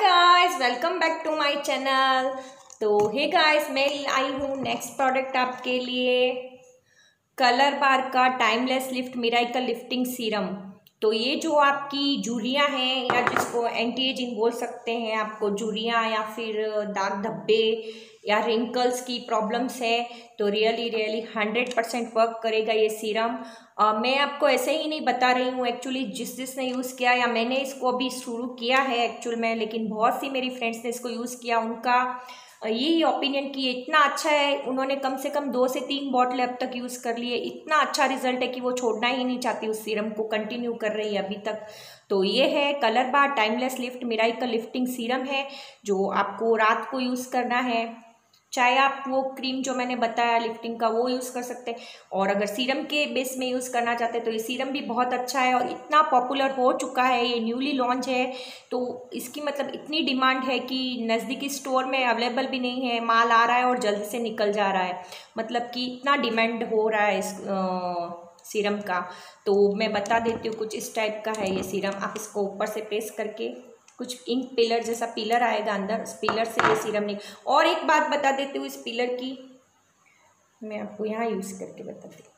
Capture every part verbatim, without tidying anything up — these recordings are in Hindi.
Guys, welcome back to my channel. तो हे गाइस, मैं आई हूँ नेक्स्ट प्रोडक्ट आपके लिए, कलर बार का timeless lift miracle lifting serum. तो ये जो आपकी झुर्रियाँ हैं या जिसको एंटी एजिंग बोल सकते हैं, आपको झुर्रियाँ या फिर दाग धब्बे या रिंकल्स की प्रॉब्लम्स है तो really really hundred percent work करेगा ये सीरम। Uh, मैं आपको ऐसे ही नहीं बता रही हूँ, एक्चुअली जिस जिसने यूज़ किया या मैंने इसको अभी शुरू किया है एक्चुअल में, लेकिन बहुत सी मेरी फ्रेंड्स ने इसको यूज़ किया, उनका यही ओपिनियन कि इतना अच्छा है। उन्होंने कम से कम दो से तीन बॉटल अब तक यूज़ कर लिए, इतना अच्छा रिजल्ट है कि वो छोड़ना ही नहीं चाहती, उस सीरम को कंटिन्यू कर रही है अभी तक। तो ये है Colorbar timeless lift miracle lifting serum है, जो आपको रात को यूज़ करना है। चाहे आप वो क्रीम जो मैंने बताया लिफ्टिंग का वो यूज़ कर सकते हैं, और अगर सीरम के बेस में यूज़ करना चाहते हैं तो ये सीरम भी बहुत अच्छा है और इतना पॉपुलर हो चुका है। ये न्यूली लॉन्च है तो इसकी मतलब इतनी डिमांड है कि नज़दीकी स्टोर में अवेलेबल भी नहीं है, माल आ रहा है और जल्दी से निकल जा रहा है, मतलब कि इतना डिमांड हो रहा है इस सीरम का। तो मैं बता देती हूँ, कुछ इस टाइप का है ये सीरम। आप इसको ऊपर से प्रेस करके कुछ इंक पिलर जैसा पिलर आएगा अंदर, उस पिलर से ये सीरम नहीं। और एक बात बता देती हूँ, इस पिलर की मैं आपको यहाँ यूज़ करके बताती हूँ।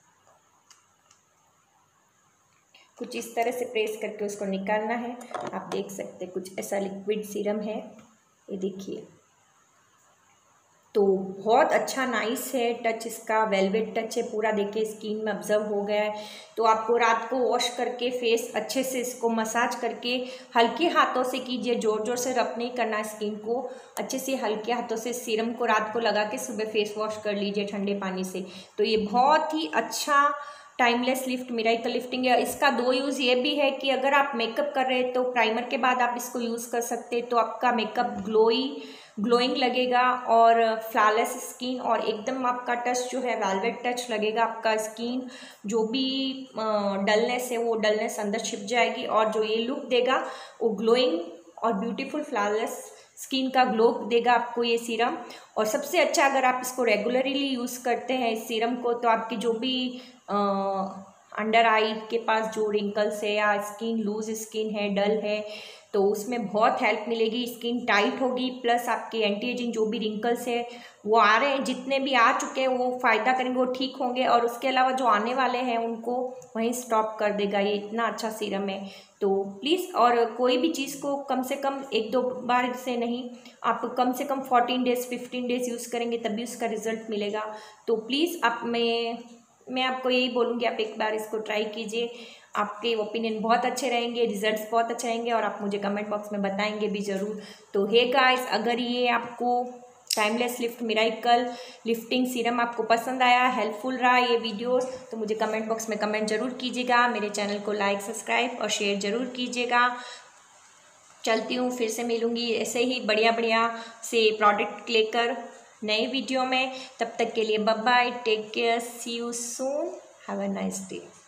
कुछ इस तरह से प्रेस करके उसको निकालना है। आप देख सकते हैं कुछ ऐसा लिक्विड सीरम है, ये देखिए। तो बहुत अच्छा नाइस है टच, इसका वेलवेट टच है पूरा, देखिए स्किन में ऑब्जर्व हो गया है। तो आपको रात को वॉश करके फेस अच्छे से इसको मसाज करके हल्के हाथों से कीजिए, जोर जोर से रब नहीं करना, स्किन को अच्छे से हल्के हाथों से सीरम को रात को लगा के सुबह फेस वॉश कर लीजिए ठंडे पानी से। तो ये बहुत ही अच्छा टाइमलेस लिफ्ट मिरेकल लिफ्टिंग है। इसका दो यूज़ ये भी है कि अगर आप मेकअप कर रहे हैं तो प्राइमर के बाद आप इसको यूज़ कर सकते हैं, तो आपका मेकअप ग्लोई ग्लोइंग लगेगा और फ्लॉलेस स्किन, और एकदम आपका टच जो है वेलवेट टच लगेगा। आपका स्किन जो भी डलनेस है वो डलनेस अंदर छिप जाएगी, और जो ये लुक देगा वो ग्लोइंग और ब्यूटीफुल फ्लॉलेस स्किन का ग्लो देगा आपको ये सीरम। और सबसे अच्छा, अगर आप इसको रेगुलरली यूज़ करते हैं इस सीरम को, तो आपकी जो भी अंडर आई के पास जो रिंकल्स है या स्किन लूज स्किन है, डल है, तो उसमें बहुत हेल्प मिलेगी, स्किन टाइट होगी, प्लस आपके एंटी एजिंग जो भी रिंकल्स है वो आ रहे हैं, जितने भी आ चुके हैं वो फ़ायदा करेंगे, वो ठीक होंगे, और उसके अलावा जो आने वाले हैं उनको वहीं स्टॉप कर देगा। ये इतना अच्छा सीरम है। तो प्लीज़, और कोई भी चीज़ को कम से कम एक दो बार से नहीं, आप कम से कम fourteen days fifteen days use करेंगे तभी उसका रिज़ल्ट मिलेगा। तो प्लीज़ आप मैं मैं आपको यही बोलूँगी, आप एक बार इसको ट्राई कीजिए, आपके ओपिनियन बहुत अच्छे रहेंगे, रिजल्ट्स बहुत अच्छे रहेंगे, और आप मुझे कमेंट बॉक्स में बताएंगे भी ज़रूर। तो हे गाइस, अगर ये आपको timeless lift miracle lifting serum आपको पसंद आया, हेल्पफुल रहा ये वीडियोस, तो मुझे कमेंट बॉक्स में कमेंट ज़रूर कीजिएगा। मेरे चैनल को लाइक सब्सक्राइब और शेयर ज़रूर कीजिएगा। चलती हूँ, फिर से मिलूँगी ऐसे ही बढ़िया बढ़िया से प्रोडक्ट लेकर नए वीडियो में। तब तक के लिए bye bye, take care, see you soon, have a nice day.